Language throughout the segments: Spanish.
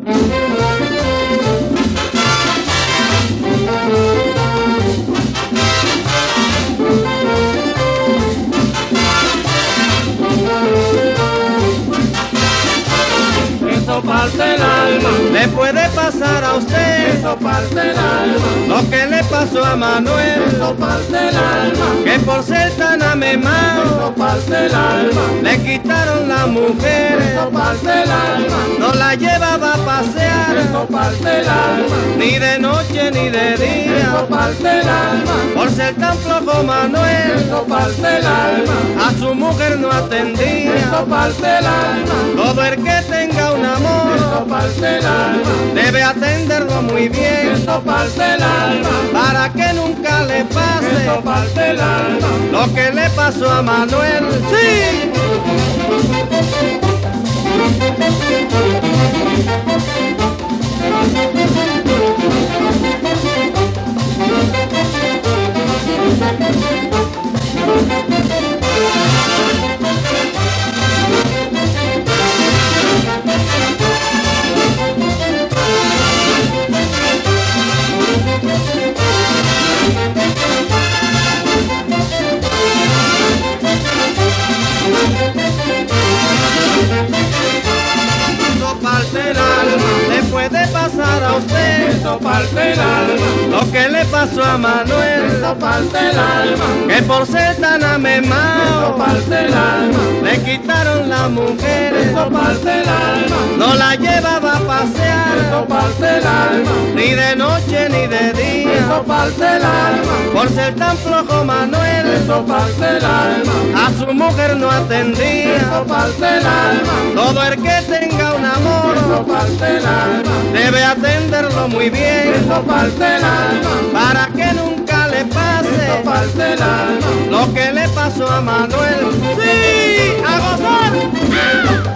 Eso parte el alma, Le puede pasar a usted eso parte el alma, lo que le pasó a Manuel, eso parte el alma, que por ser tan amemado eso parte el alma, le quitaron la mujer, eso parte el alma, no la llevaba a pasear, eso parte el alma, ni de noche ni de día, eso parte el alma, por ser tan flojo Manuel, eso parte el alma, a su mujer no atendía. eso parte el alma, Todo el que tenga un amor eso parte el alma, debe atenderlo muy bien, eso parte el alma, para que nunca le pase eso parte el alma. lo que le pasó a Manuel. ¡Sí! Eso parte el alma, le puede pasar a usted Eso parte el alma, lo que le pasó a Manuel, eso parte el alma, que por ser tan eso amemado parte el alma, le quitaron la mujer, eso parte el alma, no la llevaba a pasear, eso parte el alma, ni de noche ni de día, eso parte el alma, por ser tan flojo Manuel, eso parte el alma, a su mujer no atendía. eso parte el alma, Todo el que tenga un amor eso parte el alma, debe atenderlo muy bien, eso parte el alma, para que nunca le eso pase parte el alma. lo que le pasó a Manuel. ¡Sí! ¡A gozar!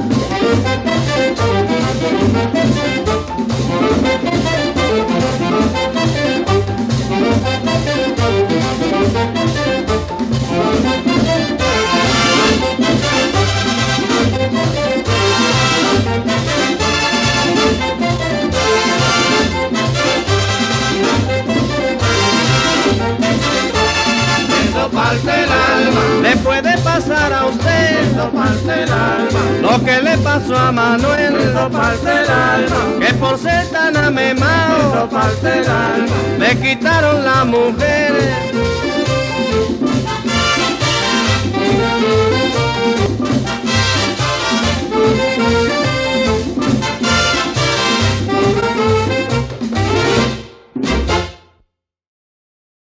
Eso parte el alma, Le puede pasar a usted eso parte el alma, lo que le pasó a Manuel, eso parte el alma, que por ser tan eso amemado parte el alma, le quitaron la mujer,